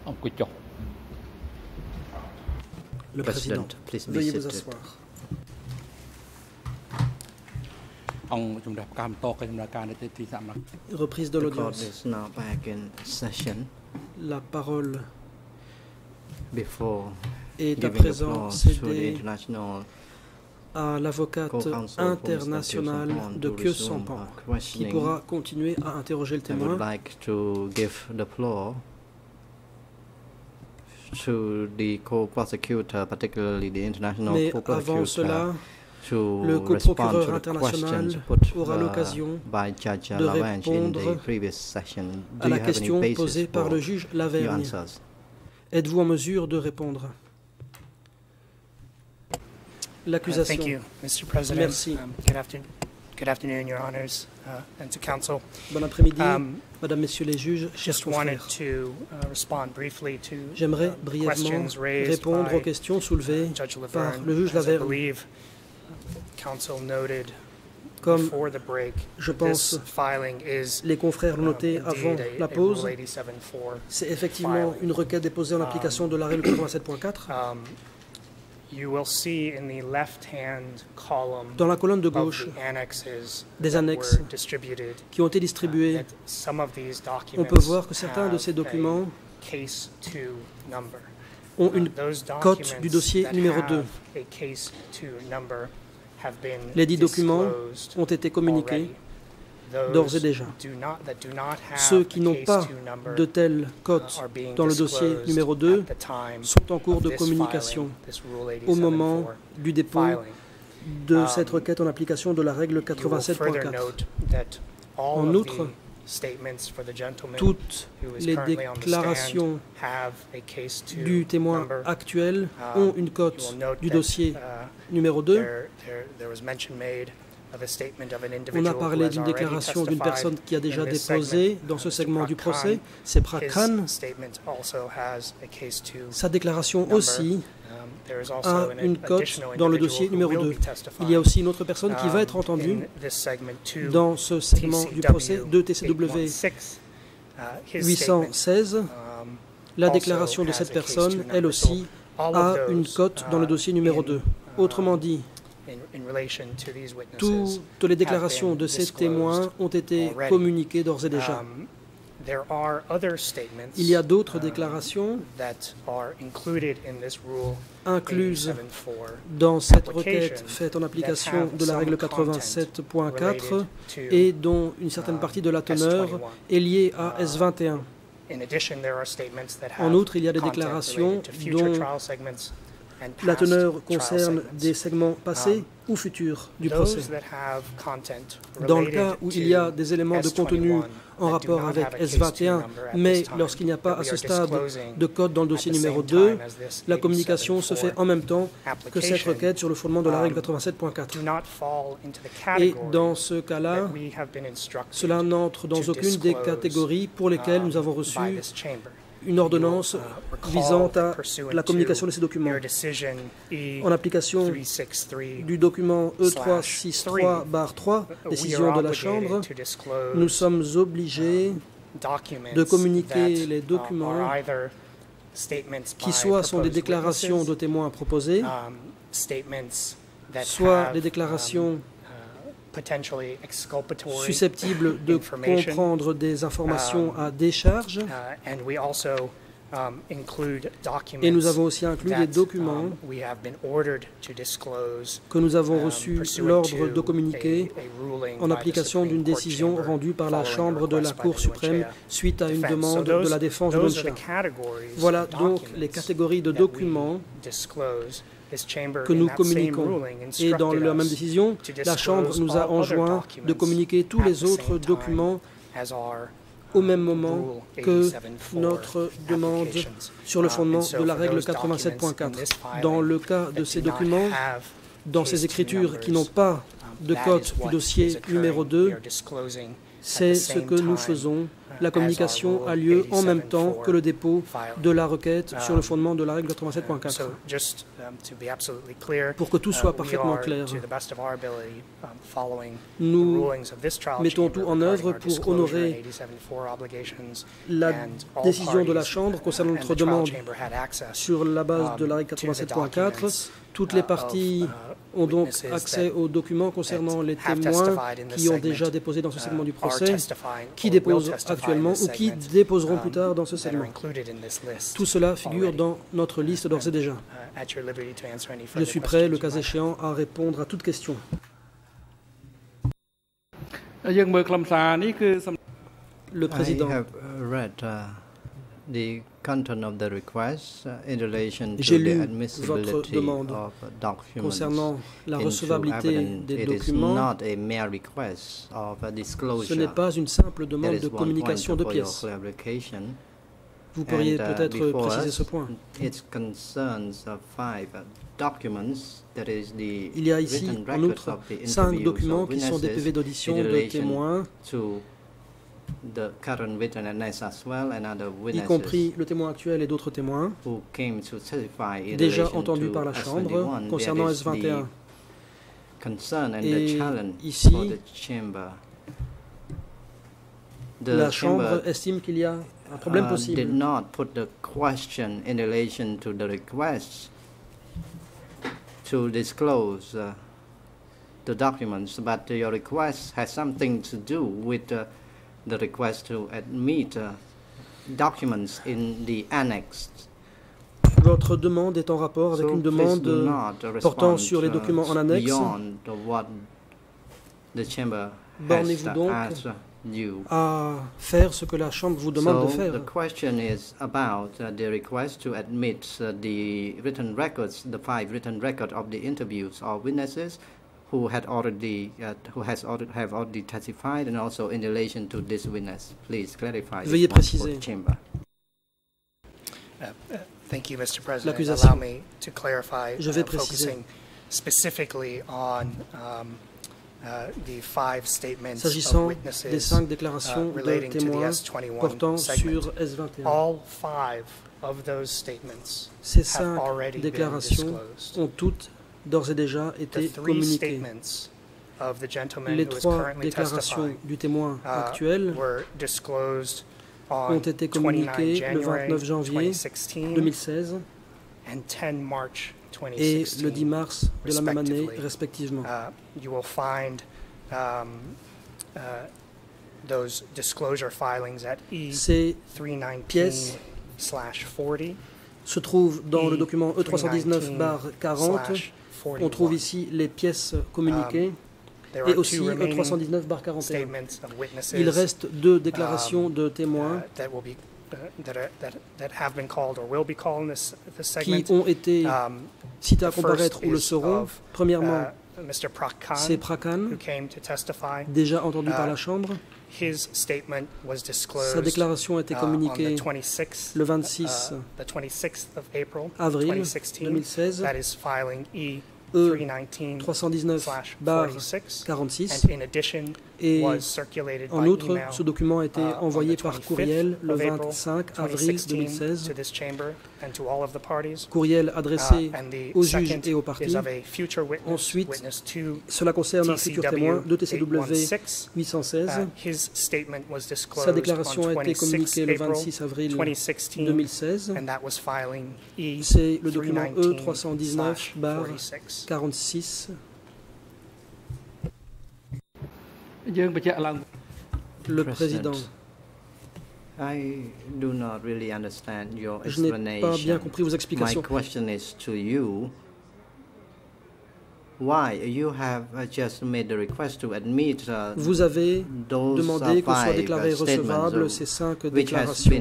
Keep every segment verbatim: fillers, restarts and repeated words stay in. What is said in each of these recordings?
Le président, veuillez vous asseoir. Reprise de l'audience. La parole est à présent cédée à l'avocate internationale de Khieu Samphan, qui pourra continuer à interroger le témoin. Mais avant cela, le co-procureur international aura l'occasion de répondre à la question posée par le juge Lavergne. Êtes-vous en mesure de répondre? L'accusation. Thank you, Mister President. Merci. Um, good afternoon, good afternoon, Your Honors, uh, and to counsel. Bon après-midi, Um, Madame, Messieurs les juges, chers Just wanted confrères. to uh, respond briefly to J'aimerais uh, brièvement questions raised répondre by aux questions soulevées Judge par Laverne. le juge As I Lavergne. believe counsel noted Comme before the break, je this pense filing is les confrères l'ont noté um, avant indeed a- la a pause, Rule eighty-seven four c'est effectivement filing. une requête déposée en application de la règle quatre-vingt-sept point quatre. Um, You will see in the left-hand column Dans la colonne de of gauche, the annexes des that annexes were distributed, qui ont été uh, distribuées, that some of these on peut documents voir que certains de have ces a documents case two number. ont Uh, une those cote documents du dossier that numéro have deux. a case two number have been Les dix documents disclosed ont été communiqués already. Those d'ores et déjà. do not- that do not have Ceux a qui n'ont case pas two number, de telle uh, cote are being dans le dossier disclosed numéro deux at the time sont en cours of de this communication filing, this Rule au eighty-seven moment four du dépôt filing. de Um, cette requête en application de la règle You will quatre-vingt-sept point further quatre. note that all En of outre, the statements for the gentleman toutes who is les currently on the déclarations stand have a case two du témoin number. actuel Um, ont une You cote will note du that, dossier uh, numéro deux. there, there, there was mention made of a statement of an On individual a who parlé has d'une already déclaration d'une testified personne qui a déjà in this déposé segment. dans ce Uh, segment du Mister procès, Khan, c'est Prak his Khan. statement also has a case two Sa déclaration number. aussi Um, there is also a an une cote additional dans le individual dossier who numéro will deux. be testifying, Il y a aussi une autre personne qui va um, être entendue in this segment two, dans ce segment du procès de T C W eight one six. Uh, his huit cent statement, seize. um, La also déclaration de has cette a case personne, two elle number. aussi, So all a of une those, cote dans le uh, dossier numéro in, deux. uh, Autrement dit, in, in relation to these witnesses toutes les déclarations have been de ces disclosed témoins ont été already. communiquées d'ores et déjà. Um, there are other statements, Il y a d'autres um, déclarations that are included in this rule incluses eighty-seven four dans cette requête faite en application de la règle quatre-vingt-sept point quatre et dont une certaine partie de la teneur est liée à S vingt et un. In addition, there are statements that En have outre, il y a des content déclarations related to future dont trial segments and la past teneur trial concerne segments. des segments passés Um, ou futurs du Those procès. that have content Dans le related cas où il y a des éléments de to contenu S vingt et un en that rapport do not avec have a S case vingt et un, two number at mais this time, lorsqu'il n'y a pas that à we ce are stade disclosing de code dans le at dossier the numéro same deux, time as this la communication se fait en même temps que cette application, requête sur le fondement de la règle um, quatre-vingt-sept point quatre. do not fall into the Et category dans ce cas-là, that we have been instructed cela n'entre dans to aucune des disclose, catégories pour lesquelles um, nous avons reçu by this chamber. une ordonnance You will, uh, recall visant à pursuant la communication de to ces documents. your decision E En application three sixty-three, du document E trois cent soixante-trois barre trois, we décision are de la obligated Chambre, to disclose nous sommes obligés documents de communiquer that, les uh, documents are either statements qui by soit sont des proposed déclarations de witnesses, témoins proposés, um, statements that soit have, des déclarations um, uh, potentially exculpatory susceptibles de information. comprendre des informations à décharge. Uh, and we also um, include documents Et nous avons aussi inclus that, des documents um, we have been ordered to disclose, que nous avons um, reçu pursuant l'ordre to de communiquer a- a ruling en by the application Supreme d'une Court décision chamber rendue par la following a Chambre de la request by Cour the suprême Nuencia suite à une defense. demande So those- de la défense de those are the Nuencia. categories Voilà of donc documents les catégories de that we documents disclose. This chamber, que in nous that same communiquons. ruling, Et dans instructed la même us décision, to la Chambre disclose nous a all other enjoint de documents communiquer tous at les the autres same time documents as our, au um, même moment Rule que eighty-seven four notre demande applications. sur le Um, fondement and so de la for règle those quatre-vingt-sept point documents in quatre. this filing Dans le cas that de ces do not documents, have dans case ces two écritures qui numbers, n'ont pas um, de that code is du what dossier is occurring. numéro We deux, are disclosing at c'est the ce same que nous time faisons la communication a lieu en même temps que le dépôt de la requête sur le fondement de la règle quatre-vingt-sept point quatre. Pour que tout soit parfaitement clair, nous mettons tout en œuvre pour honorer la décision de la Chambre concernant notre demande sur la base de la règle quatre-vingt-sept point quatre. Toutes les parties ont donc accès aux documents concernant les témoins qui ont déjà déposé dans ce segment du procès, qui déposent actuellement ou qui déposeront plus tard dans ce segment. Tout cela figure dans notre liste d'ores et déjà. Je suis prêt, le cas échéant, à répondre à toute question. Le président. The content of the request uh, in relation to J'ai the lu admissibility votre demande of documents concernant la recevabilité des documents. Not a mere request of a disclosure. Ce n'est pas une simple demande de communication de pièces. Vous pourriez peut-être uh, préciser ce point. It concerns five documents, that is the Il y a ici, en outre, cinq documents qui sont des P V d'audition de témoins, The current witness as well, and other y compris le témoin actuel et d'autres témoins, who came to testify déjà entendus par la Chambre concernant S vingt et un. Et ici, la Chambre estime qu'il y a un problème uh, possible. Did not put the question in relation to the request to disclose uh, the documents, but your request has something to do with uh, the request to admit uh, documents in the annex. Votre demande est en rapport avec so une demande portant sur les documents en annexe. Bornez-vous donc à faire ce que la Chambre vous demande so de faire. The question is about uh, the request to admit uh, the written records, the five written records of the interviews of witnesses who had already, uh, who has already have already testified, and also in relation to this witness. Please clarify. Veuillez préciser. Chamber. Uh, uh, thank you, Mister President. Allow me to clarify. Je vais uh, préciser. Focusing specifically on um, uh, the five statements S'agissant of witnesses des cinq déclarations uh, de témoins portant sur S vingt et un. All five of those statements Ces have cinq already been déclarations disclosed. ont toutes d'ores et déjà été communiquées. Les trois déclarations du témoin actuel ont été communiquées le vingt-neuf janvier deux mille seize et le dix mars de la même année, respectivement. Ces pièces se trouvent dans le document E trois cent dix-neuf barre quarante. On trouve ici les pièces communiquées et aussi E trois cent dix-neuf barre quarante et un. Il reste deux déclarations de témoins qui ont été cités à comparaître ou le seront. Premièrement, c'est Prakhan, déjà entendu par la Chambre. Sa déclaration a été communiquée le vingt-six avril deux mille seize, E trois cent dix-neuf barre quarante-six, et en outre, ce document a été envoyé par courriel le vingt-cinq avril deux mille seize, courriel adressé aux juges et aux parties. Ensuite, cela concerne un futur témoin, deux T C W huit cent seize. Sa déclaration a été communiquée le vingt-six avril deux mille seize. C'est le document E trois cent dix-neuf barre quarante-six. Le président. I do not really understand your Je n'ai pas bien compris vos explications. My question is to you. Why you have just made the request to admit uh, Vous avez demandé que soient déclarées recevables ces cinq déclarations.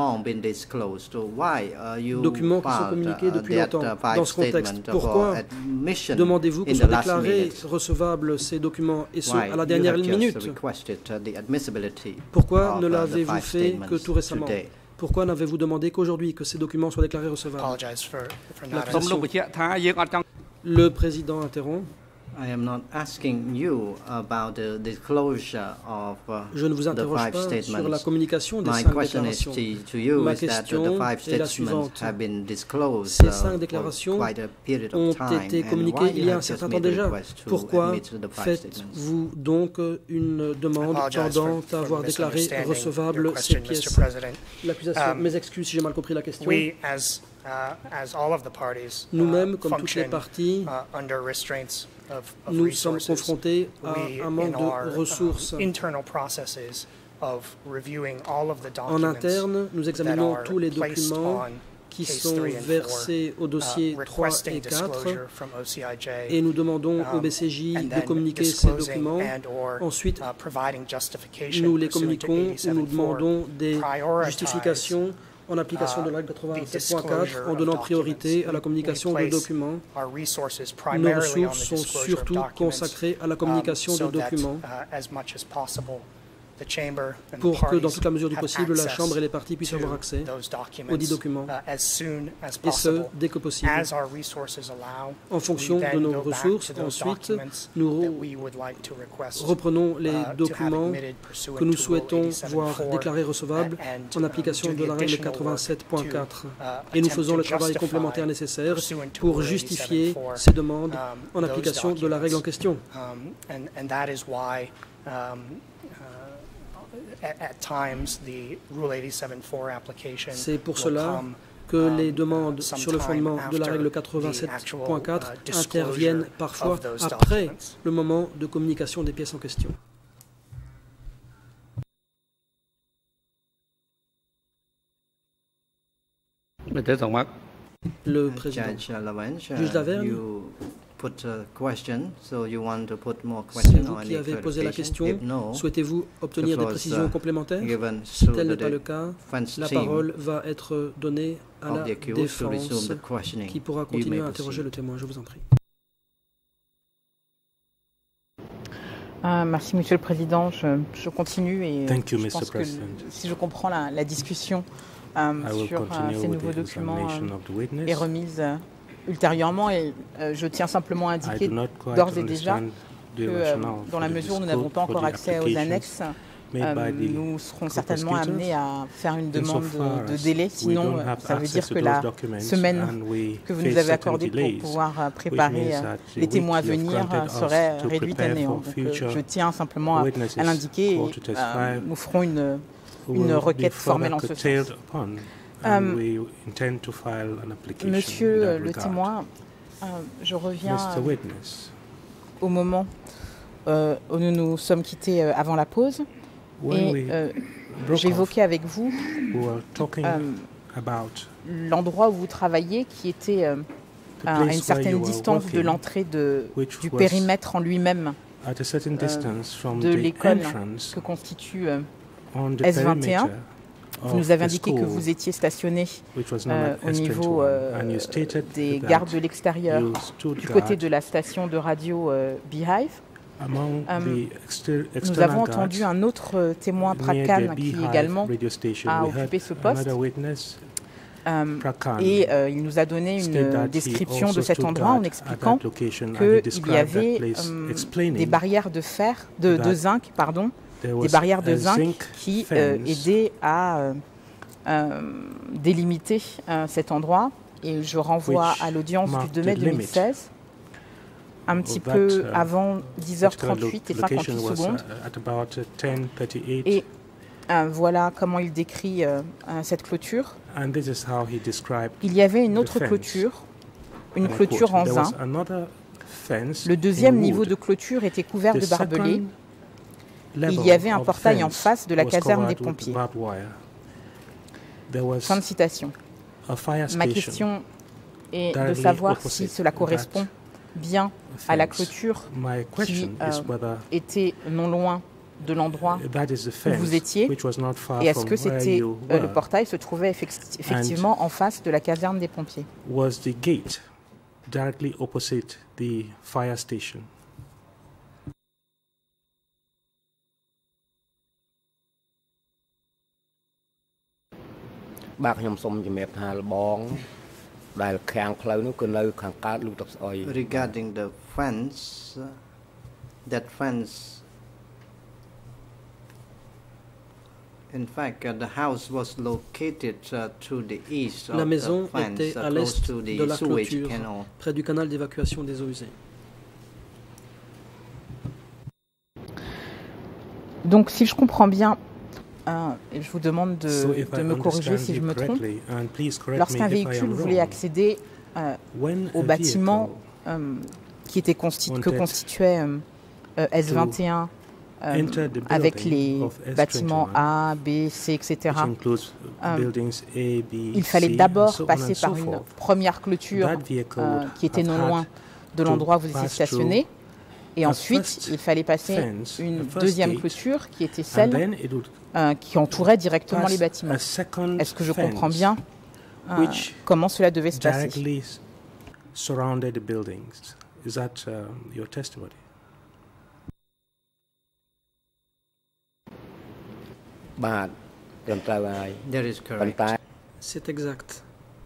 Documents qui sont communiqués depuis longtemps. Dans ce contexte, pourquoi demandez-vous que soient déclarés recevables ces documents et ce à la dernière minute? Pourquoi ne l'avez-vous fait que tout récemment? Pourquoi n'avez-vous demandé qu'aujourd'hui que ces documents soient déclarés recevables? Le président interrompt. I am not asking you about the disclosure of uh, Je ne vous interroge the five pas statements. sur la communication des My cinq question is déclarations. to, to you Ma is that question the five est la statements suivante. have been disclosed Ces uh, cinq for déclarations quite a period ont of time. été And communiquées why il you y a un have just certain temps made a déjà. request to Pourquoi admit the five statements? faites-vous donc une demande tendant à avoir déclaré recevable ces pièces? L'accusation, mes excuses si j'ai mal compris la question. We, as, uh, as all of the parties, Nous-mêmes, uh, comme toutes les function, parties, uh, under restraints of, of nous sommes resources. confrontés à We, un manque in our, de ressources. um, internal processes of reviewing all of the En documents interne, nous that examinons are tous les placed documents on qui case sont three and versés four, au dossier uh, trois requesting et quatre disclosure from O C I J, et nous demandons au um, B C J and de then communiquer ces disclosing documents. and or, Ensuite, uh, providing justification nous les pursuant to communiquons ou nous eighty-seven four, demandons des prioritize, justifications en application de la règle quatre-vingt-sept point quatre en donnant priorité à la communication de documents. Nos ressources sont surtout consacrées à la communication de documents pour que, dans toute la mesure du possible, la Chambre et les parties puissent avoir accès aux dix documents, et ce, dès que possible. En fonction de nos ressources, ensuite, nous reprenons les documents que nous souhaitons voir déclarés recevables en application de la règle quatre-vingt-sept point quatre, et nous faisons le travail complémentaire nécessaire pour justifier ces demandes en application de la règle en question. C'est pour cela que les demandes sur le fondement de la règle quatre-vingt-sept point quatre interviennent parfois après le moment de communication des pièces en question. Le président. Juge Lavergne, put a question, so you want to put more c'est questions vous or qui any avez posé la question. no, Souhaitez-vous obtenir des précisions uh, complémentaires? Si tel n'est pas le cas, la team parole va être donnée à la défense qui pourra continuer à interroger le témoin. Je vous en prie. Ah, merci, Monsieur le Président. Je, je continue et Thank you, je Mister pense que President. si je comprends la, la discussion euh, sur euh, ces nouveaux documents euh, est remise euh, ultérieurement et euh, je tiens simplement à indiquer d'ores et déjà que euh, dans la mesure où nous n'avons pas encore accès aux annexes, euh, nous serons certainement amenés à faire une demande de, de délai, sinon euh, ça veut dire que la semaine que vous nous avez accordée pour pouvoir euh, préparer euh, les témoins à venir euh, serait réduite à néant. Donc euh, je tiens simplement à, à l'indiquer et euh, nous ferons une, une requête formelle en ce sens. Euh, Monsieur le témoin, euh, je reviens euh, au moment euh, où nous nous sommes quittés euh, avant la pause et euh, j'évoquais avec vous euh, l'endroit où vous travaillez qui était euh, à une certaine distance de l'entrée de, du périmètre en lui-même euh, de l'école que constitue euh, S vingt et un. Vous nous avez indiqué que vous étiez stationné euh, au niveau euh, des gardes de l'extérieur du côté de la station de radio euh, Beehive. Um, nous avons entendu un autre témoin, Prakan, qui également a occupé ce poste. Um, et euh, il nous a donné une description de cet endroit en expliquant qu'il y avait um, des barrières de fer, de, de zinc, pardon, des barrières de zinc qui euh, aidaient à euh, euh, délimiter euh, cet endroit. Et je renvoie à l'audience du deux mai deux mille seize, un petit peu avant dix heures trente-huit et cinquante-huit secondes. Et euh, voilà comment il décrit euh, cette clôture. Il y avait une autre clôture, une clôture en zinc. Le deuxième niveau de clôture était couvert de barbelés. Il y avait un portail en face de la caserne des pompiers. Fin de citation. Ma question est de savoir si cela correspond bien à la clôture qui euh, était non loin de l'endroit où vous étiez, et est-ce que c'était euh, le portail se trouvait effect effectivement en face de la caserne des pompiers. Regarding the fence, that fence, in fact, uh, the house was located uh, to the east La of maison the fence, était uh, à close l'est to the de la sewage clôture, canal. près du canal d'évacuation des eaux usées. Donc, si je comprends bien, euh, et je vous demande de, so de me corriger si je me trompe, lorsqu'un véhicule voulait accéder euh, au bâtiment euh, qui était constitu que constituait euh, euh, S vingt et un, euh, avec les bâtiments A, B, C, et cetera, euh, il fallait d'abord passer par une première clôture euh, qui était non loin de l'endroit où vous étiez stationné. Et ensuite, il fallait passer une deuxième clôture qui était celle euh, qui entourait directement les bâtiments. Est-ce que je comprends bien euh, comment cela devait se passer? That is correct. C'est exact.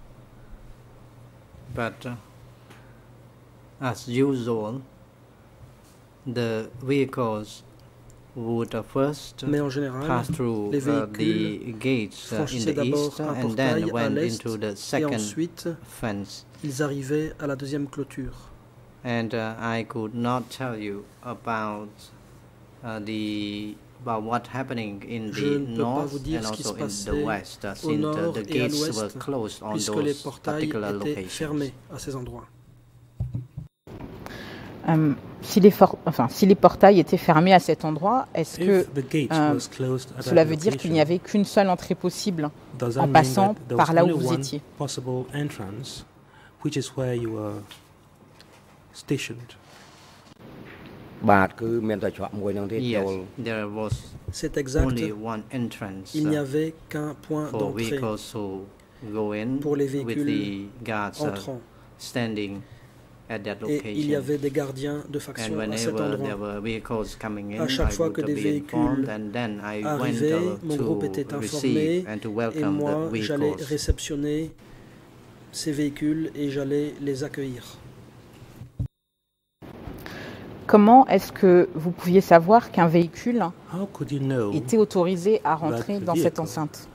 But uh, as usual, the vehicles would uh, first Mais en général, pass through les uh, the gates uh, in the east and then went into the second et ensuite, fence. Ils arrivaient à la deuxième clôture. And uh, I could not tell you about uh, the about what happening in the north and also in the west, uh, since uh, the gates were closed on those particular locations. À ces endroits. Euh, si, les enfin, si les portails étaient fermés à cet endroit, est-ce que euh, cela veut dire qu'il n'y avait qu'une seule entrée possible en passant par là où vous étiez? Yes, there was C'est exact. only one entrance. Il n'y avait qu'un point d'entrée pour les véhicules entrants. Standing at that Et il y avait des gardiens de faction à cet endroit. À chaque fois que des véhicules arrivaient, mon groupe était informé et moi, j'allais réceptionner ces véhicules et j'allais les accueillir. Comment est-ce que vous pouviez savoir qu'un véhicule était autorisé à rentrer dans cette enceinte?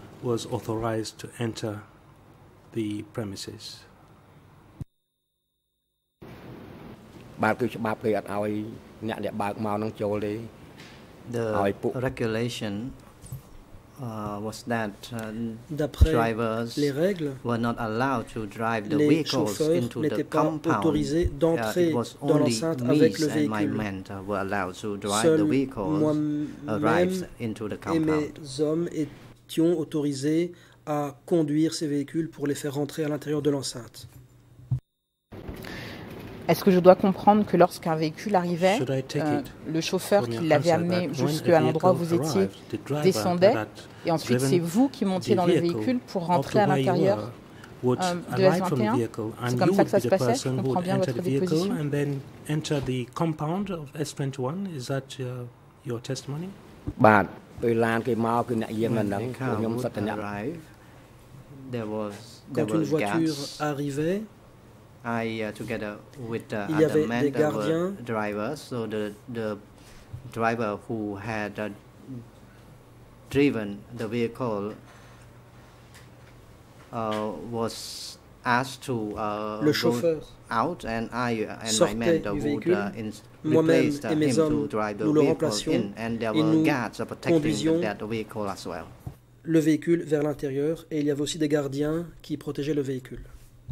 The regulation uh, was that uh, drivers les règles, were not allowed to drive the les vehicles into the compound. Autorisés d'entrer uh, dans l'enceinte avec le véhicule. My men were allowed to drive Seul the vehicles arrived into the compound. Et mes hommes étions autorisés à conduire ces véhicules pour les faire rentrer à l'intérieur de l'enceinte. Est-ce que je dois comprendre que lorsqu'un véhicule arrivait, euh, le chauffeur qui l'avait amené jusqu'à l'endroit où vous étiez descendait et ensuite c'est vous qui montiez dans le véhicule pour rentrer à l'intérieur euh, de S vingt et un? C'est comme ça que ça se passait? Je comprends bien votre déposition. Quand une voiture arrivait, I, uh, together with uh, il y avait other men des that were gardiens, drivers, so the the driver who had uh, driven the vehicle uh, was asked to uh, le go chauffeur out, and I uh, and my men uh, would uh, in, replaced uh, et mes him hommes, to drive the nous le vehicle remplacions in, and there et were nous guards uh, protecting that vehicle as well. Le véhicule vers l'intérieur, et il y avait aussi des gardiens qui protégeaient le véhicule.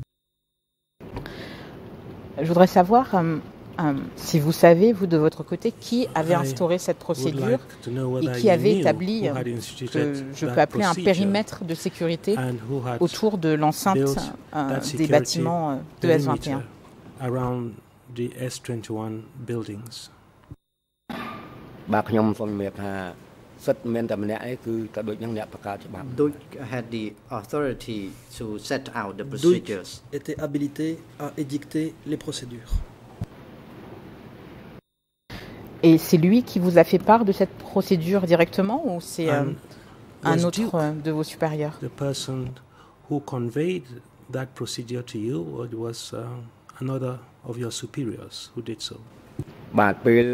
Je voudrais savoir euh, euh, si vous savez, vous de votre côté, qui avait instauré cette procédure et qui avait établi euh, que je peux appeler un périmètre de sécurité autour de l'enceinte euh, des bâtiments euh, de S vingt et un. Duke had the authority to set out the procedures. Duke était habilité à édicter les procédures. Et c'est lui qui vous a fait part de cette procédure directement ou c'est euh, un autre Duke, de vos supérieurs? The person who conveyed that procedure to you, or it was uh, another of your superiors who did so? When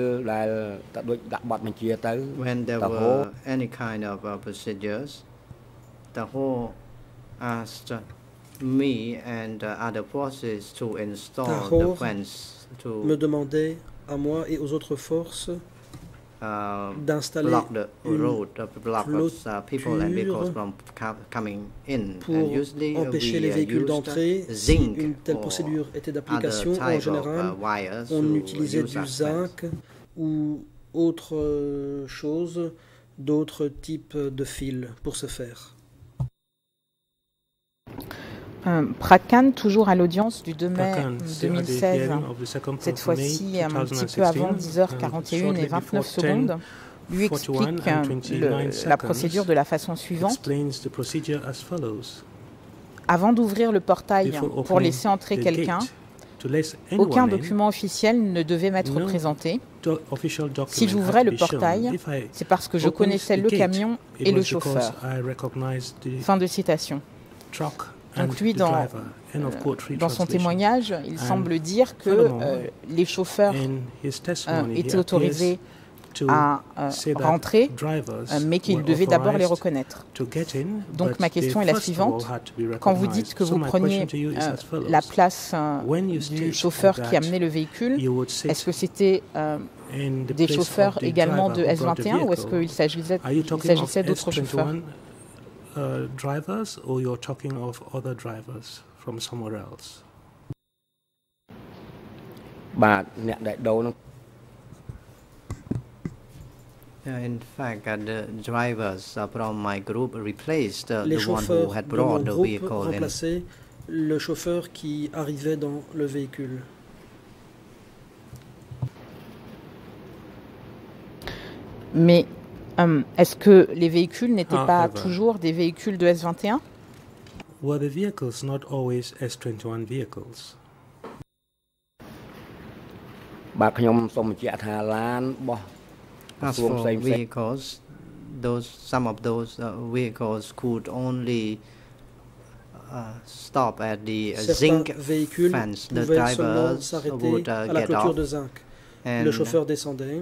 there were any kind of uh, procedures, the whole asked me and uh, other forces to install the fence to me demandait à moi et aux autres forces uh, d'installer block the une road, uh, block uh, people and vehicles from coming in. Pour and usually empêcher we, les uh, véhicules d'entrer. Si une telle procédure était d'application, en général, of, uh, wires on utilisait du zinc ou autre euh, chose, d'autres types de fils pour ce faire. Euh, Pratkan, toujours à l'audience du deux mai deux mille seize, cette fois-ci un petit peu avant dix heures quarante et une et vingt-neuf secondes, lui explique le, la procédure de la façon suivante. Avant d'ouvrir le portail pour laisser entrer quelqu'un, aucun document officiel ne devait m'être présenté. Si j'ouvrais le portail, c'est parce que je connaissais le camion et le chauffeur. Fin de citation. Donc lui, dans, euh, dans son témoignage, il semble dire que euh, les chauffeurs euh, étaient autorisés à euh, rentrer, euh, mais qu'ils devaient d'abord les reconnaître. Donc ma question est la suivante. Quand vous dites que vous preniez euh, la place euh, du chauffeur qui amenait le véhicule, est-ce que c'était euh, des chauffeurs également de S vingt et un ou est-ce qu'il s'agissait, s'agissait d'autres chauffeurs? Uh, drivers, or you're talking of other drivers from somewhere else? Yeah, in fact, uh, the drivers uh, from my group replaced uh, Les the one who had brought de the mon vehicle groupe remplaçaient le chauffeur qui arrivait dans le véhicule. Mais Um, est-ce que les véhicules n'étaient ah, pas toujours des véhicules de S vingt et un? Were the vehicles not always S twenty-one vehicles? As for vehicles, those some of those uh, vehicles could only uh, stop at the uh, zinc fence. The drivers would uh, get off, de zinc. And le chauffeur descendait.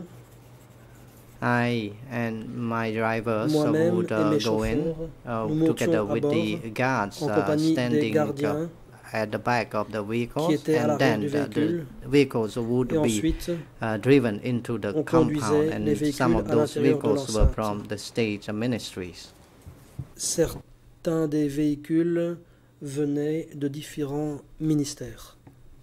I and my drivers uh, would uh, go in uh, together with the guards uh, standing uh, at the back of the vehicles, and then the, the vehicles would be uh, driven into the compound, and some of those vehicles were from the state ministries. Certains des véhicules venaient de différents ministères.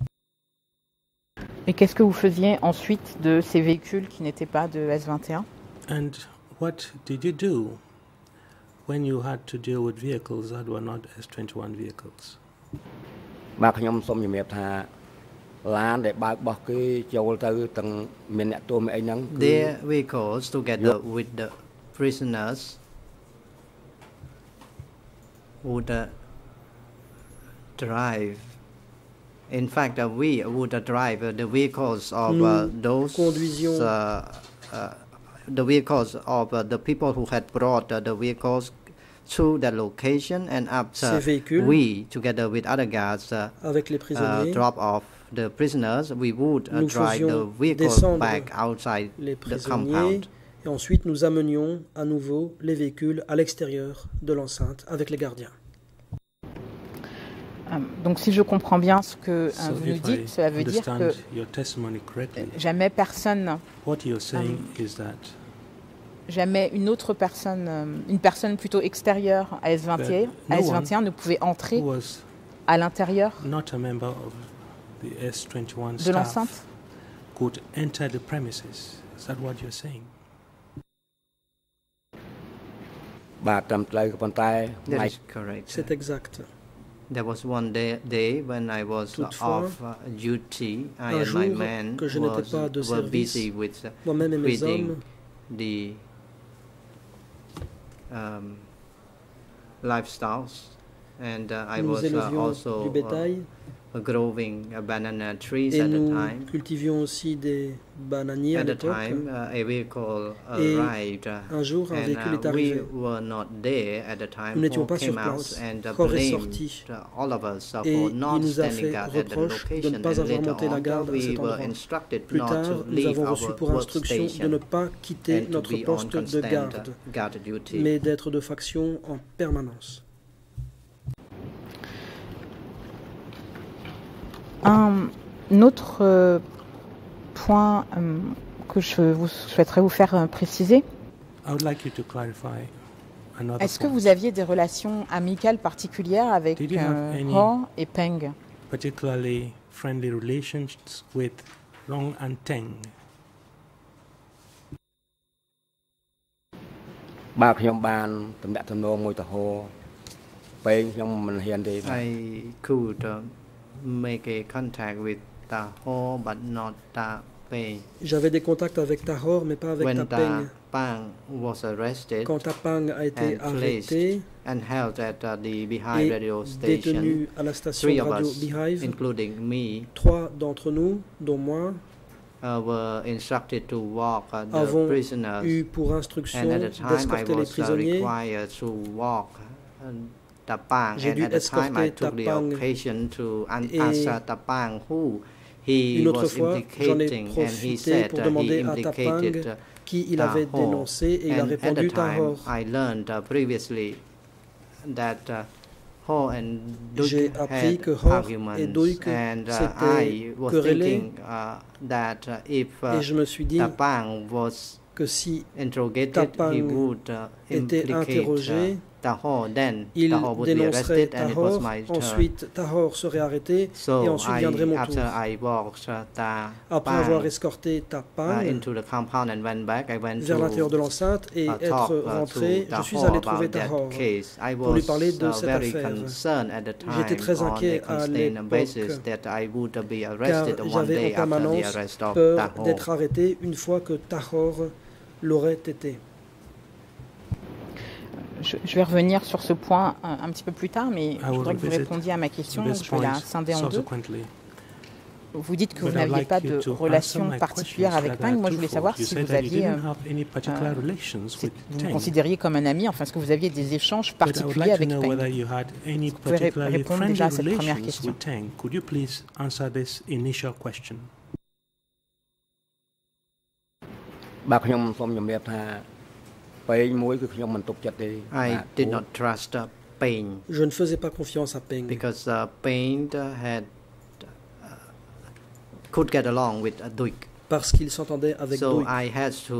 Et qu'est-ce que vous faisiez ensuite de ces véhicules qui n'étaient pas de S vingt et un? And what did you do when you had to deal with vehicles that were not S twenty-one vehicles? Their vehicles together with the prisoners would uh, drive. In fact, uh, we would uh, drive uh, the vehicles of uh, those uh, uh, the vehicles of uh, the people who had brought uh, the vehicles to the location, and after we, together with other guards, uh, uh, drop off the prisoners, we would uh, drive the vehicles back outside the compound. Et ensuite, nous amenions à nouveau les véhicules à l'extérieur de l'enceinte avec les gardiens. Donc si je comprends bien ce que so vous nous dites, cela veut dire que jamais personne, What you're saying um, is that jamais une autre personne, une personne plutôt extérieure à S vingt et un, à S vingt et un ne pouvait entrer à l'intérieur de l'enceinte. Could enter the premises. Is that what you're saying? That is correct. C'est exact. There was one day, day when I was Toutefois, off uh, duty. I un and jour my men que je n'étais pas de was, were service, busy with uh, moi-même et mes feeding hommes the um, lifestyles, and uh, I nous was uh, élevions also du bétail. uh, growing uh, banana trees et at the nous time. cultivions aussi des bananiers à At the l'époque. time, uh, a vehicle Et arrived, uh, un jour, un and véhicule est uh, we arrivé. were not there at the time. Nous n'étions Hall pas sur came out place. and uh, Hall est blamed sorti. uh, all of us uh, Et for il not nous a standing fait guard at the reproche de ne location. pas And avoir later monté la on, garde à we cet were endroit. instructed Plus not tard, to nous leave avons our reçu pour instruction de ne workstation pas quitter and to notre be on poste de constant garde, uh, guard duty. mais d'être de faction en permanence. Un autre euh, point euh, que je vous souhaiterais vous faire euh, préciser. I would like you to clarify another Est-ce que point. vous aviez des relations amicales particulières avec Did you have euh, any- Ho et Peng? Particularly friendly relations with Long and Teng. បាទខ្ញុំបានតំណាក់តំណងមួយទៅហោពេងខ្ញុំមិនហ៊ានទេ I could uh, make a contact with Ta Ho, but not Ta Peng. J'avais des contacts avec Tahor, mais pas avec When Tapeng. Ta Pang was arrested Quand Tapang a été and arrêté placed and held at uh, the Beehive et radio détenu station, à la station three de of radio us, Beehive, including me, trois d'entre nous, dont moi, uh, were instructed to walk uh, the avons prisoners. eu pour instruction And at the time, I d'escorter les was uh, prisonniers. required to walk uh, Tapang. J'ai And dû at the time, I escorter took the Tapang. occasion to un- Et answer Tapang, who he une autre was fois, j'en ai implicating, and he profité said pour uh, he demander à implicated Tapang uh, qui il avait Tahor. dénoncé et il a And at the répondu time, Tahor. I learned uh, previously that uh, Ho and J'ai Duke appris had que Hor et arguments, Duke and uh, s'étaient I was querellés. thinking uh, that uh, if uh, Et je me suis dit Tapang was que si interrogated, Tapang he would uh, était implicate interrogé, uh, Tahor, then il Tahor would be dénoncerait arrested and it was Tahor, my turn. ensuite Tahor serait arrêté So et ensuite I, viendrait mon after tour. I walked uh, Après avoir Tapang escorté uh, Tapang into the compound and went back, I went vers l'intérieur de to l'enceinte et uh, être talk uh, rentré, to je suis Tahor allé trouver about that Tahor case. I pour lui was parler de uh, cette very affaire. concerned at the J'étais time très on a inquiet à constant l'époque basis that I would uh, be car arrested one j'avais en day after the permanence arrest of peur Tahor. d'être arrêté une fois que Tahor l'aurait été. Je, je vais revenir sur ce point un, un petit peu plus tard, mais je will voudrais que vous revisit répondiez à ma question. this Je vais la point scinder en deux. subsequently. Vous dites que vous But I'd n'aviez like pas you de to relation answer my particulière questions avec that are Peng. Moi, je voulais twofold. savoir You si said vous that you aviez, didn't euh, have any particular relations si with vous vous Teng. considériez comme un ami, enfin, est-ce que vous aviez des échanges But I would particuliers like to avec know whether Peng? you had any pouvez ré- particularly répondre friendly déjà à cette première relations question. with Teng. Could you please answer this initial question? បាទខ្ញុំសូមជំរាបថាពេងមួយគឺខ្ញុំមិនទុកចិត្តទេ I did not trust uh, Peng Je ne faisais pas confiance à Peng because uh, Peng uh, had uh, could get along with uh, Duke. parce qu'il s'entendait avec So Duik. I had to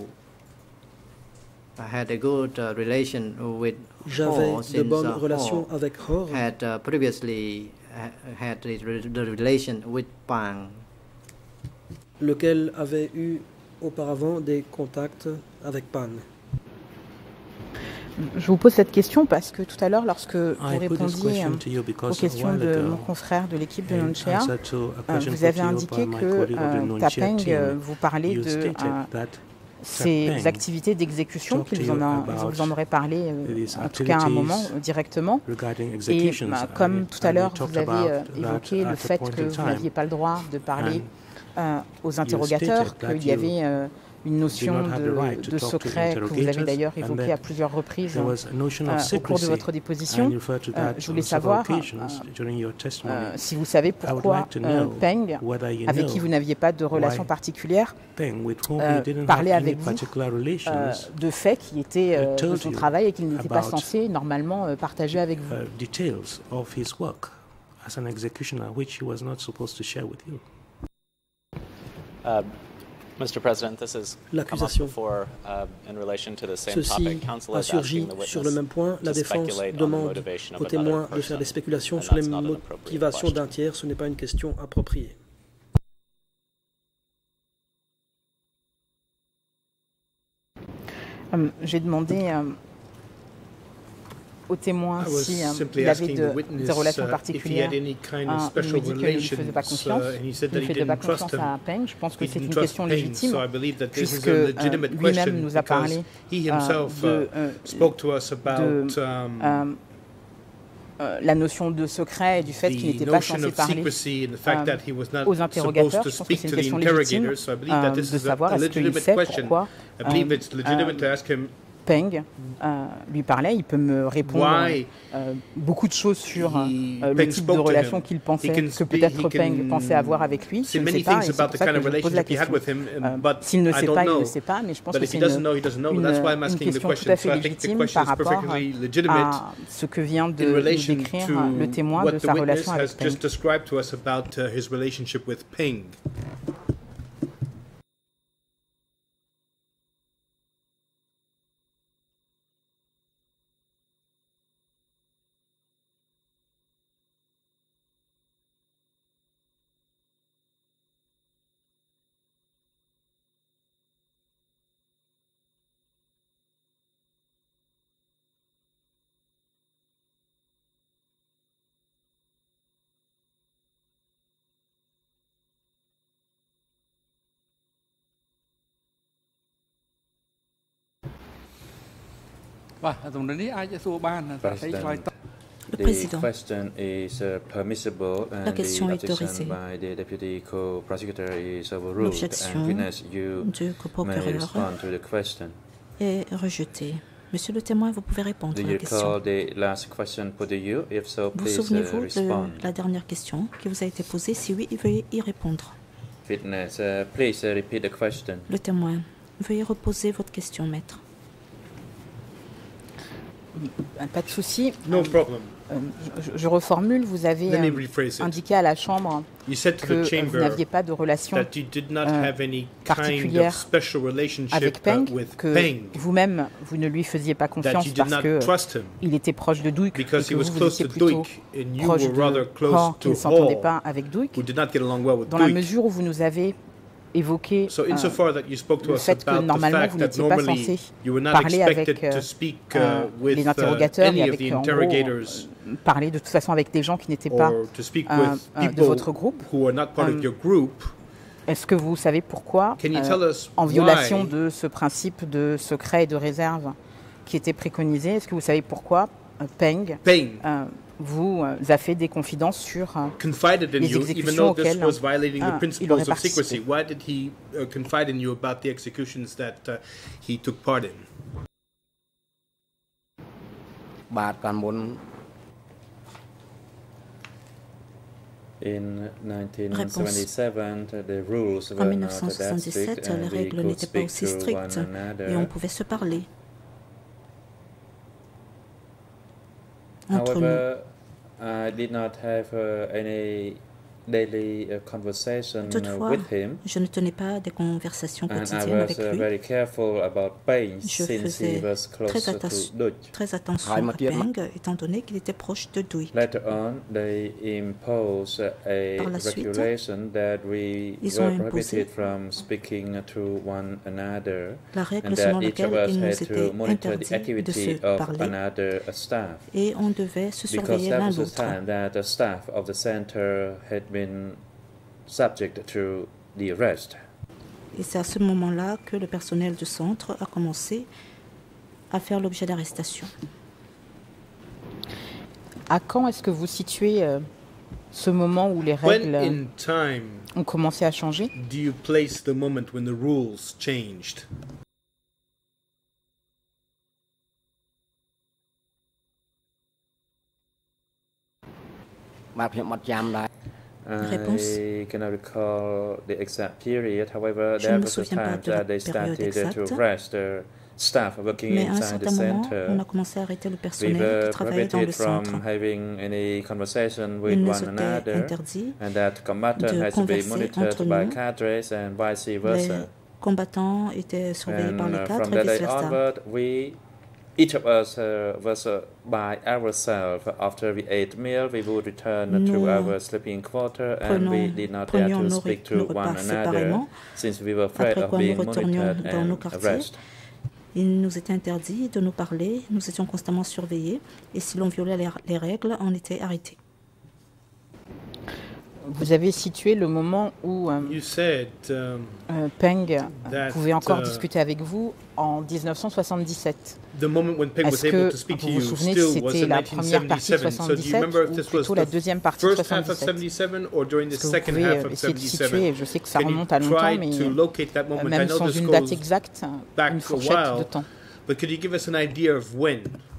I had a good uh, relation with J'avais Ho de since bonnes uh, relations Ho avec Hor, had uh, previously ha had the, the relation with Pang. lequel avait eu auparavant des contacts avec Pang. Je vous pose cette question parce que tout à l'heure, lorsque vous I put this répondiez question to you aux because a questions while de ago, mon confrère de l'équipe de in Nonchea, answer to a euh, question vous put avez to you indiqué by my que colleague of the euh, Nonchea Tapeng team, euh, vous parlait you de stated euh, that ces Tapeng activités d'exécution, talked to qu'il you vous en, a- about vous en aurez parlé, euh, these en tout cas à un moment, activities euh, directement. regarding Et executions. bah, and comme it- tout à and you l'heure, vous talked avez about euh, that évoqué at le a fait point que in vous time. n'aviez pas le droit de parler And euh, aux interrogateurs, stated that qu'il y you avait euh, une notion not have the de, right to de talk to secret que vous avez interrogators, d'ailleurs and évoqué that à plusieurs reprises there was a notion euh, of au cours de secrecy, votre déposition. and you referred to Euh, that je voulais on several savoir occasions euh, during your testimony. euh, si vous savez I would pourquoi like to euh, know Peng, whether you avec know qui vous n'aviez pas de relation why particulière, Peng, with whom euh, you didn't have parlait any avec vous particular euh, relations, de faits qui étaient euh, de told son you travail et qu'il n'était pas about, censé normalement euh, partager avec vous. uh, details of his work as an executioner, which he was not supposed to share with you. Uh, Mister President, this has come up L'accusation. before uh, in relation to the same Ceci topic. Counsel a is asking surgi the sur le même witness point. La to défense speculate on the demande motivation of au another témoin de faire person, des spéculations and sur les that's not an appropriate motivations question. d'un tiers. Ce n'est pas une question appropriée. Euh, J'ai demandé euh, au témoin I was si euh, simply il avait asking de, the witness des relations uh, if he particulières. had any kind Ah, of il me special dit qu'il ne relations, faisait pas confiance, uh, and he said il that ne he faisait pas didn't trust confiance him. à Peng. Je pense que He c'est didn't une trust question Peng, légitime, so I believe that this puisque is a euh, legitimate lui-même question nous a because parlé he euh, himself de, uh, euh, spoke to us about de, um, euh, euh, la notion de secret et du fait qu'il n'était pas censé parler euh, aux interrogateurs. Je pense que c'est une question légitime euh, de savoir est-ce qu'il sait pourquoi euh, Peng euh, lui parlait. Il peut me répondre euh, beaucoup de choses sur euh, le type de relation qu'il pensait que peut-être Peng pensait avoir avec lui. Je ne sais pas, et c'est pour ça que je pose la question. Euh, S'il ne sait pas, il ne sait pas, mais je pense que c'est une, une, une question tout à fait légitime par rapport à ce que vient de nous décrire le témoin de sa relation avec Peng. Le président. La question est autorisée. L'objection du coprocureur est rejetée. Monsieur le témoin, vous pouvez répondre à la question. Vous souvenez-vous de la dernière question qui vous a été posée? Si oui, veuillez y répondre. Le témoin, veuillez reposer votre question, maître. Pas de souci. No euh, problem. Euh, je, je reformule, vous avez euh, indiqué à la Chambre que vous n'aviez pas de relation euh, particulière avec Peng, que vous-même, vous ne lui faisiez pas confiance parce qu'il était proche de Duc et que vous, vous étiez plutôt proche de Hall, qui ne s'entendait pas avec Duc. Dans la mesure où vous nous avez évoqué euh, le fait que normalement vous n'étiez pas censé parler avec euh, euh, les interrogateurs et avec en gros, euh, parler de toute façon avec des gens qui n'étaient pas euh, euh, de votre groupe. Euh, Est-ce que vous savez pourquoi, euh, en violation de ce principe de secret et de réserve qui était préconisé, est-ce que vous savez pourquoi euh, Peng, Peng. Euh, vous euh, a fait des confidences sur euh, les you, exécutions auxquelles was violating euh, the principles il aurait of participé. secrecy. Why did he uh, confide in you about the executions that uh, he took part in? In En mille neuf cent soixante-dix-sept, les règles n'étaient pas aussi strictes et on pouvait se parler. Entre nous. Toutefois, je ne tenais pas des conversations quotidiennes avec lui. Je faisais très, atten très attention à Peng, étant donné qu'il était proche de Duc. Par la suite, ils ont imposé la règle selon laquelle il nous était interdit de se parler et on devait se surveiller l'un l'autre. Et c'est à ce moment-là que le personnel du centre a commencé à faire l'objet d'arrestation. À quand est-ce que vous situez euh, ce moment où les règles euh, ont commencé à changer? Do you place the moment when the rules changed? Réponse. Je ne me souviens pas de la période exacte, mais à un certain moment, on a commencé à arrêter le personnel qui travaillait dans le centre. Il nous était interdit de converser entre nous. Les combattants étaient surveillés par les cadres et vice-versa. Each of us uh, was uh, by ourselves. After we ate meal, we would return Nous to our sleeping quarter, and we did not dare to speak to one another, since we were afraid of being monitored and arrested. Il nous était interdit de nous parler, nous étions constamment surveillés, et si l'on violait les, les règles, on était arrêté. vous avez situé le moment où euh, said, um, euh, Peng that, pouvait encore uh, discuter avec vous en mille neuf cent soixante-dix-sept. Est-ce que vous vous souvenez si c'était la première partie de soixante-dix-sept ou plutôt la deuxième partie de soixante-dix-sept? Est-ce que vous pouvez essayer de situer, je sais que ça remonte à longtemps, mais euh, même sans une date exacte, une fourchette de temps. But could you give us an idea of when?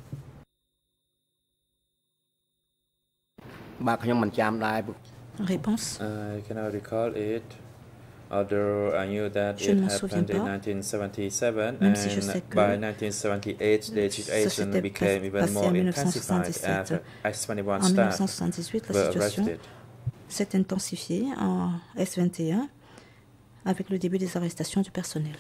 Réponse. I cannot recall it. Although I knew that Je it ne me souviens happened in pas, nineteen seventy-seven, même and si je sais que by nineteen seventy-eight, the ça situation s'était became even passé more en mille neuf cent intensified soixante-dix-sept. after S twenty-one En mille neuf staff cent soixante-dix-huit, la were situation arrested. s'est intensifiée en S vingt et un avec le début des arrestations du personnel.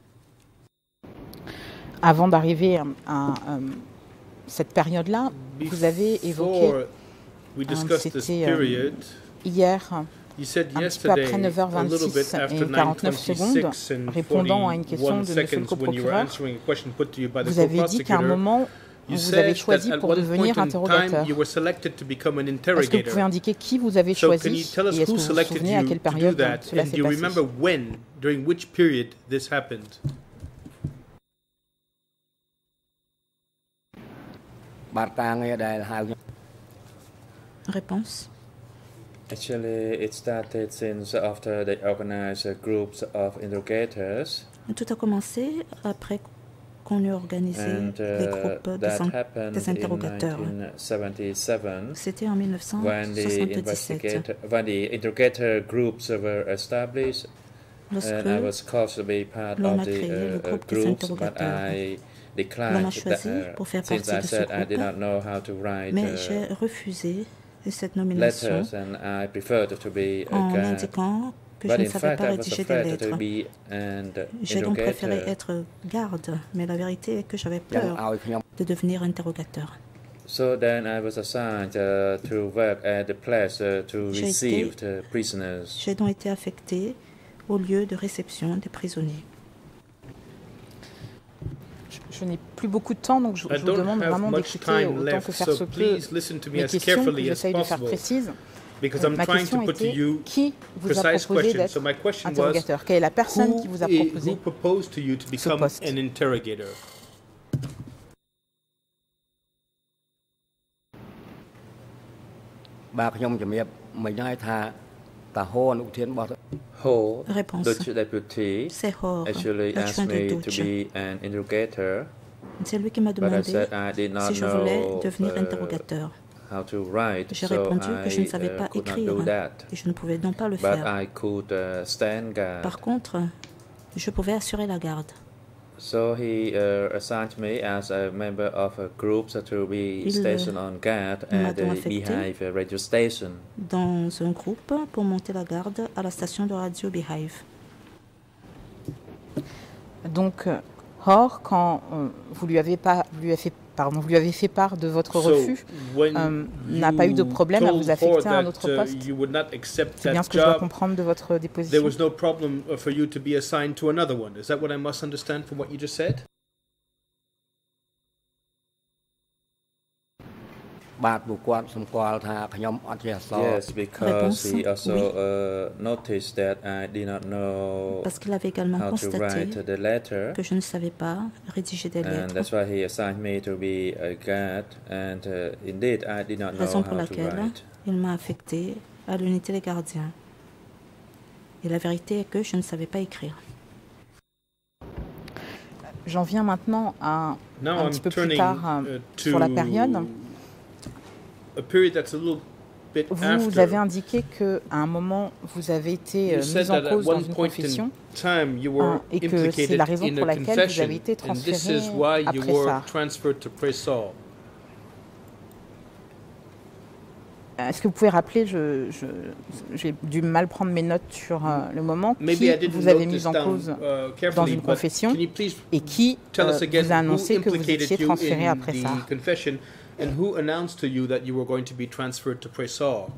Avant d'arriver à, à, à cette période-là, vous avez évoqué, euh, c'était euh, hier, un petit peu après neuf heures vingt-six et quarante-neuf secondes, répondant à une question de monsieur le coprocureur, vous avez dit qu'à un moment, vous avez choisi pour devenir interrogateur. Est-ce que vous pouvez indiquer qui vous avez choisi et est-ce que vous vous souvenez à quelle période cela s'est passé? Réponse. Actually, it started since after they organized groups of interrogators. Tout a commencé après qu'on ait organisé and, uh, les groupes des, des interrogateurs. C'était en mille neuf cent soixante-dix-sept. When the interrogator groups were established, Lorsque and I was called to be part l'on of a the créé le uh, groupe uh, des groups, but interrogateurs, I l'on declined m'a choisi that, uh, pour faire since partie I de ce said I did groupe, not know how to write mais uh, j'ai refusé cette nomination letters, and I preferred to be a en guard. indiquant que je But ne in savais fact, pas I was rédiger des afraid to lettres. be an J'ai donc préféré interrogator. être garde, mais la vérité est que j'avais peur de devenir interrogateur. So then I was assigned uh, to work at the place uh, to J'ai receive été- the prisoners. J'ai donc été affecté au lieu de réception des prisonniers. Je, je n'ai plus beaucoup de temps, donc je, I je vous don't demande have vraiment much d'écouter time autant left, que faire so se peut please listen to me mes as questions, que carefully as j'essaye de faire possible. précises. Because Euh, I'm Ma trying question to put to était, you qui vous a precise proposé questions. d'être So my question was, interrogateur? Quelle est la personne qui vous a who, i- who proposé proposed to you to become poste? an interrogator? Ho, Réponse. Dutch deputy, C'est Hor, actually l'adjoint asked de me to Dutch. be an interrogator, C'est lui qui m'a but I demandé said I did not si je voulais know devenir uh, interrogateur. how to write, J'ai so répondu que je ne I savais uh, pas could not écrire do that. et je ne pouvais donc pas le But faire. I could uh, stand guard. Par contre, je pouvais assurer la garde. So he uh, assigned me as a member of a group to be Il, stationed on guard m'a at the donc affecté Beehive radio station. Dans un groupe pour monter la garde à la station de radio Beehive. Donc, euh, Hor, quand euh, vous lui avez pas, vous lui avez fait, pardon, vous lui avez fait part de votre So, refus, when euh, n'a pas eu de you problème à told vous affecter Hor à un that, autre uh, poste. you would not accept C'est bien that ce que je dois job, comprendre de votre there déposition. was no problem uh, for you to be assigned to another one. Is that what I must understand from what you just said? Yes, because Réponse, he also oui. uh, noticed that I did not know Parce qu'il avait également how to constaté write the letter, que je ne savais pas rédiger des and lettres. that's why he assigned me to be a guard. And uh, indeed, I did not know Raison how pour to laquelle write. il m'a affecté à l'unité des gardiens. Et la vérité est que je ne savais pas écrire. J'en viens maintenant à Now un I'm petit peu plus turning tard euh, uh, sur la période. to a period that's a little bit Vous after. avez indiqué qu'à un moment, vous avez été euh, You said mis en that at cause dans one une point confession in time you were hein, et que c'est implicated la raison in pour a laquelle vous confession, avez été and this transféré is why you après were ça. transferred to Presol. Est-ce que vous pouvez rappeler, je, je, j'ai dû mal prendre mes notes sur euh, le moment, Maybe qui I didn't vous avez note mis this en down cause uh, dans carefully, une but confession can you please et qui tell euh, us again vous a who annoncé que vous implicated étiez you transféré in après ça? the confession and who announced to you that you were going to be transferred to Presol?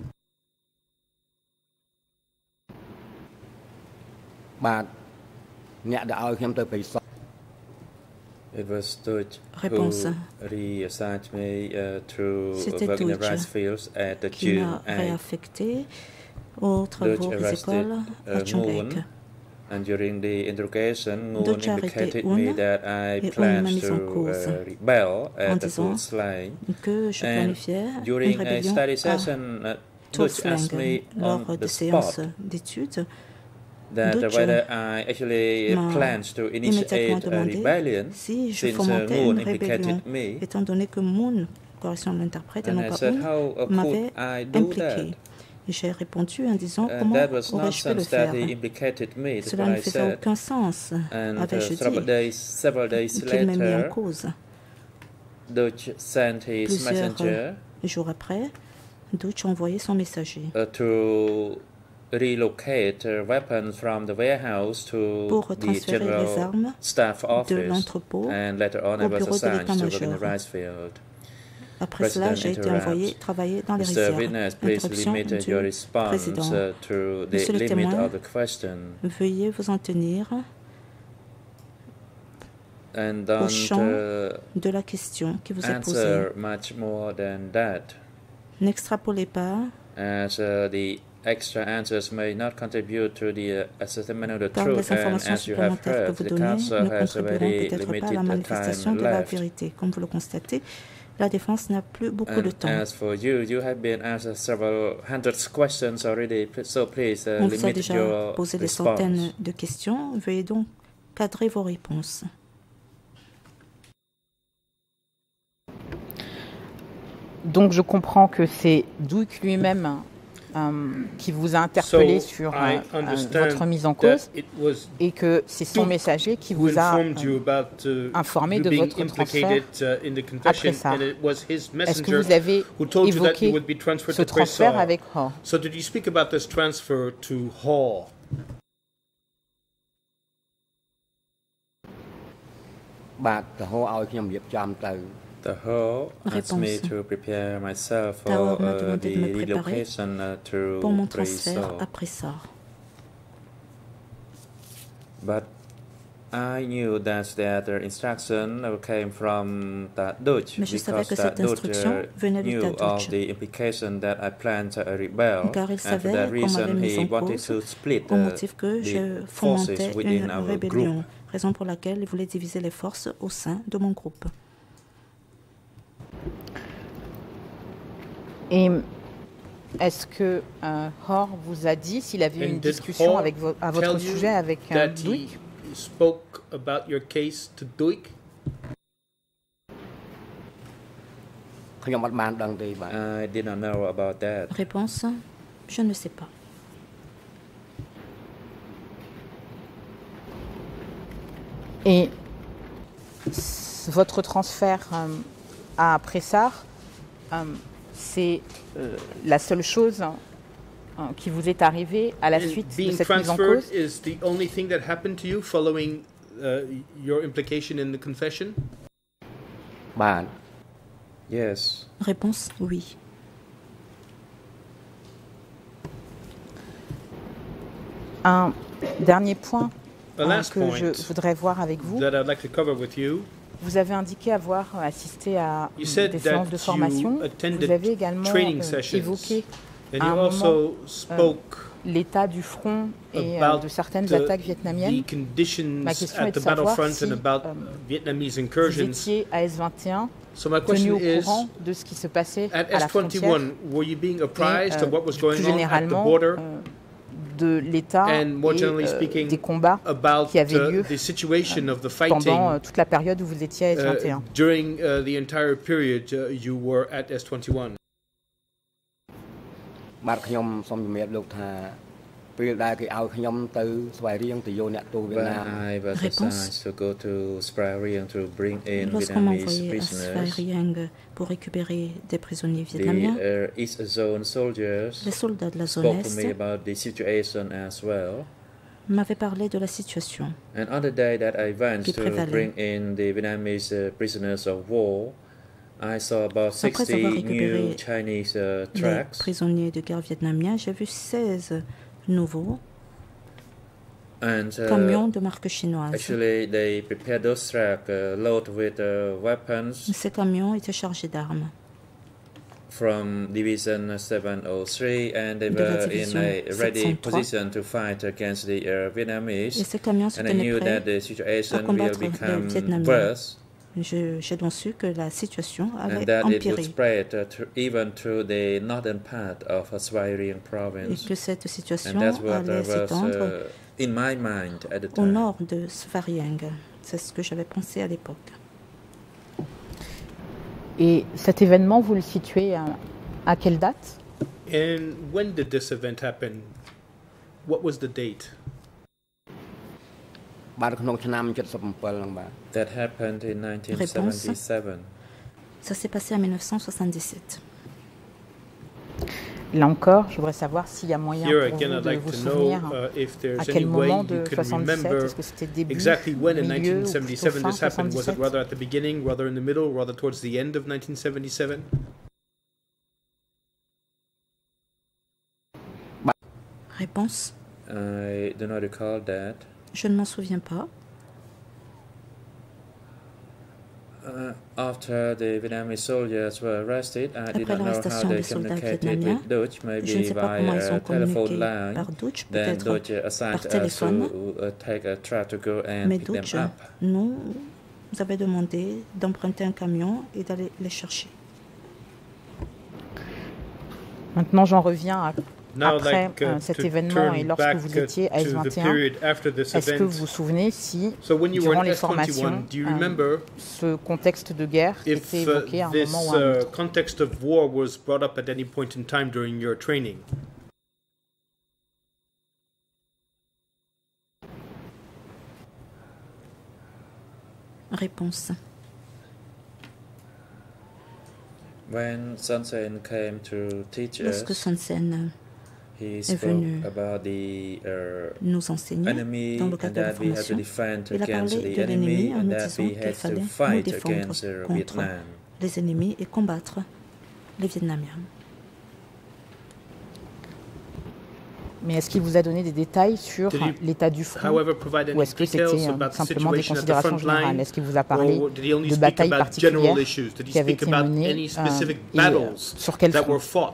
It was Dutch Réponse. who reassigned me uh, to C'était work in the Dutch rice fields at the qui June m'a eighth. réaffecté aux travaux des écoles à Chongbek. And during the interrogation, Moon indicated me that I planned to uh, rebel at the Dutch line. And during a study session, uh, Dutch asked me on the spot that whether I actually planned to initiate a rebellion, since uh, Moon indicated me. Étant donné que Moon, correction de l'interprète, et non pas Moon, m'avait impliqué. J'ai répondu en disant uh, comment aurais-je pu le faire. Cela ne faisait aucun sens, avais-je dit, qu'il m'ait mis en cause. Plusieurs jours après, Dutch a envoyé son messager uh, to relocate uh, weapons from the warehouse to pour transférer the les armes staff office, de l'entrepôt and later on au bureau de l'état-major. Après cela, j'ai été envoyé travailler dans les rizières. Introduction du président. Monsieur le témoin, veuillez vous en tenir au champ de la question qui vous est posée. N'extrapolez pas, as uh, the extra answers may not contribute to the uh, assessment of the car truth, les informations and as you have supplémentaires que heard, vous the donnez council ne has a contribueront very peut-être pas à la limited manifestation time de la left. vérité. Comme vous le constatez, la défense n'a plus beaucoup de And temps. as for you, you have been asked several hundreds questions already, so please uh, On vous a limit déjà your posé des response. centaines de questions. Veuillez donc cadrer vos réponses. Donc je comprends que c'est Duke lui-même um, qui vous a interpellé So sur I euh, understand votre mise en cause that it was et que c'est son Duke messager qui who vous a informed you euh, about, uh, informé you de being votre transfert implicated, uh, in the confession, après ça. and it was his Est-ce que messenger vous avez who told you that you évoqué would be transferred ce to transfert Pressar. avec Hall? So did you speak about this transfer to Hall? បាទទៅហៅឲ្យខ្ញុំរៀបចំទៅ The whole asked me Réponse. to prepare myself for Tahor m'a uh, demandé the de me préparer relocation uh, to pour mon transfert Pressar. à Pressar. But I knew that that the instruction came from that Dutch, Mais je savais because que that cette Dutch instruction uh, venait du knew Dutch. of the implication that I planned to rebel, Car il and for savait that qu'on m'avait reason mis he en wanted cause to split au uh, motif que je the forces fomentais within une our rébellion, group. raison pour laquelle il voulait diviser les forces au sein de mon groupe. Et est-ce que euh, Hor vous a dit s'il avait eu And une did discussion Hall avec vo à votre tell you sujet avec euh, that he Duke? spoke about your case to Duke? ខ្ញុំអត់បានដឹងទេបាទ I did not know about that. Réponse, je ne sais pas. Et votre transfert euh, à Pressar, euh, c'est euh, la seule chose hein, qui vous est arrivée à la And suite de being cette mise en transferred cause? is the only thing that happened to you following uh, your implication in the confession? បាទ Yes. Réponse, oui. Un dernier point A euh, last que je point voudrais voir avec vous. that I'd like to cover with you. Vous avez indiqué avoir assisté à You said des séances that de formation. you attended Vous avez également training euh, sessions. évoqué And à un you moment also spoke l'état du front et euh, about de certaines the, attaques vietnamiennes. the conditions Ma question at est de the savoir battlefront si and about euh, Vietnamese vous incursions. étiez à S vingt et un So my tenu question au is, courant de ce qui se passait at à la S frontière twenty-one, were you being apprised et, euh, of what was plus going on at the généralement border? euh, de l'état And more et generally euh, speaking, des combats about qui avaient uh, lieu the situation of the pendant fighting euh, toute la période où vous étiez à S vingt et un. uh, during uh, the entire period uh, you were at S twenty-one. បាទខ្ញុំសូមជំរាបលោកថាពេលដែលគេឲ្យខ្ញុំទៅស្វែងរៀងទៅយកអ្នកទោសវៀត When ណាម I was Réponse. assigned to go to Sprai Rieng to bring in Lorsqu'on m'a Vietnamese envoyé à Svay prisoners, Rieng pour récupérer des prisonniers the vietnamiens, uh, East Zone soldiers les soldats de la zone spoke to me Est about the situation as well. m'avaient parlé de la situation. And on the day that I went Qui to prévalait. bring in the Vietnamese uh, prisoners of war, I saw about Après sixty avoir récupéré new Chinese uh, les tracks. prisonniers de guerre vietnamiens, j'ai vu seize nouveaux And uh, camions de marque chinoise. actually, they prepared those tracks uh, loaded with uh, weapons Ces camions étaient chargés d'armes from Division seven oh three, and they were in a ready position to fight against the uh, Vietnamese. And I knew that the situation will become worse. J'ai donc su que la situation allait and that empirer. It would spread uh, to, even through the northern part of Svay Rieng province. Et que cette situation and that's what allait s'étendre uh, in my mind at the au time. nord de Svay Rieng. C'est ce que j'avais pensé à l'époque. Et cet événement, vous le situez à, à quelle date? And when did this event happen? What was the date? That happened in nineteen seventy-seven. Ça s'est passé en mille neuf cent soixante-dix-sept. Là encore, je voudrais savoir s'il y a moyen Here pour again, vous I'd de like vous to souvenir know uh, if there's à quel any way moment you de can soixante-dix-sept, remember est-ce que c'était début, exactly when in milieu, nineteen ou plutôt seventy-seven fin this happened. Was it soixante-dix-sept? rather at the beginning, rather in the middle, rather towards the end of nineteen seventy-seven? Réponse. I do not recall that. Je ne m'en souviens pas. Uh, after the Vietnamese soldiers were arrested, I did not know how they communicated with Dutch, maybe by a telephone line. Dutch, then Dutch assigned us to uh, take a truck to go and Mais pick Dutch them up. nous avait demandé d'emprunter un camion et d'aller les chercher. Maintenant, j'en reviens à Now, après like, uh, euh, cet to événement et turn lorsque back vous étiez à to S the vingt et un, period after this est-ce que event. vous vous souvenez si, So when you were durant in les S twenty-one, formations, do you euh, remember ce contexte de guerre if était uh, évoqué à un this moment ou à un uh, autre? context of war was brought up at any point in time during your training? Réponse. When Son Sen came to teach Lorsque us, Son Sen he est spoke venu about the uh, nous enseigner enemy dans le and cadre de la that we had to formation, defend il a against parlé the de enemy l'ennemi en and nous that disant we qu'il had fallait to nous fight défendre against uh, contre Vietnam. les ennemis et combattre les Vietnamiens. Mais est-ce qu'il vous a donné des détails sur l'état du front ou est-ce que c'était euh, simplement des considérations générales? Est-ce qu'il vous a parlé de batailles particulières qui avaient été menées euh, et euh, sur quel front?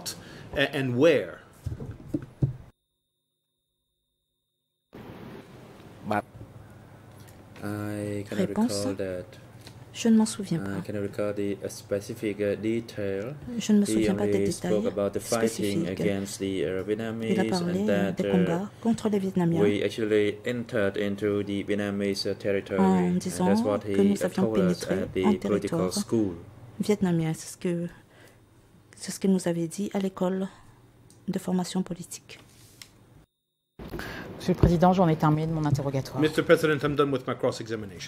I cannot Réponse. recall that. Je ne m'en souviens pas. I cannot recall the uh, specific uh, detail. Je ne me He souviens pas des only détails spoke about the fighting spécifiques. against the uh, Il a Vietnamese parlé and that des uh, combats contre les Vietnamiens we actually entered into the Vietnamese uh, territory, en and disant that's what que he nous uh, avions told us pénétré at the en political territoire school. vietnamien. C'est ce que c'est ce qu'il nous avait dit à l'école de formation politique. Monsieur le Président, j'en ai terminé de mon interrogatoire. Mister President, I'm done with my cross-examination.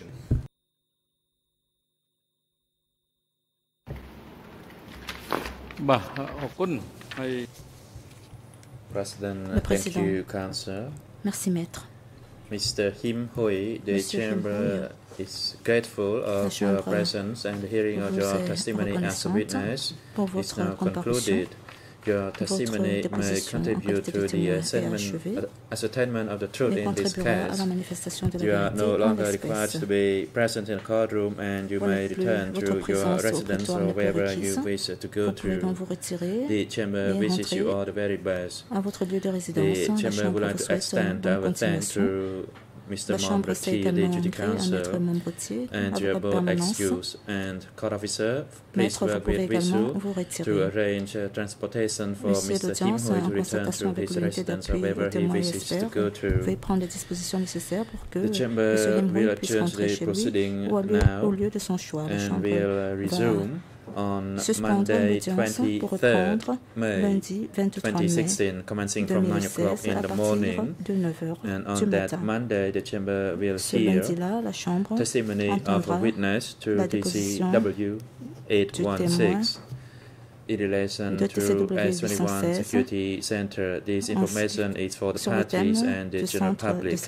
President, Le Président. thank you, Council. Merci, maître. Mister Him Hui, the Monsieur chamber is grateful of your presence and the hearing of your testimony as a witness is now concluded. Your testimony may contribute to the ascertainment, ascertainment of the truth in this case. You are no longer required to be present in the courtroom, and you may return to your residence or wherever you wish to go to. The chamber wishes you all the very best. The chamber would like to extend our thanks to Mister Membre Thi, the Duty Council, and your board excuse and court officer, please work with Visu to arrange uh, transportation for Mister Him Hui to return to his residence or wherever he wishes to go to. The chamber will adjourn the proceeding now and will resume on Monday, twenty-third May twenty sixteen, commencing from nine o'clock in the morning. And on that Monday, the chamber will hear testimony of a witness to T C W eight one six in relation to S twenty-one Security Center. This information is for the parties and the general public.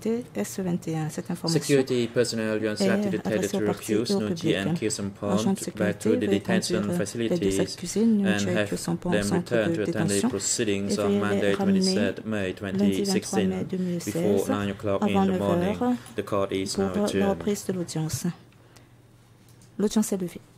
Security personnel were instructed to take the two accused, Nhu Chi and Khieu Samphan, back to the detention facilities and have them return to attend the proceedings on Monday, twenty-third May twenty sixteen, before nine o'clock in the morning. The court is now adjourned. L'audience est levée.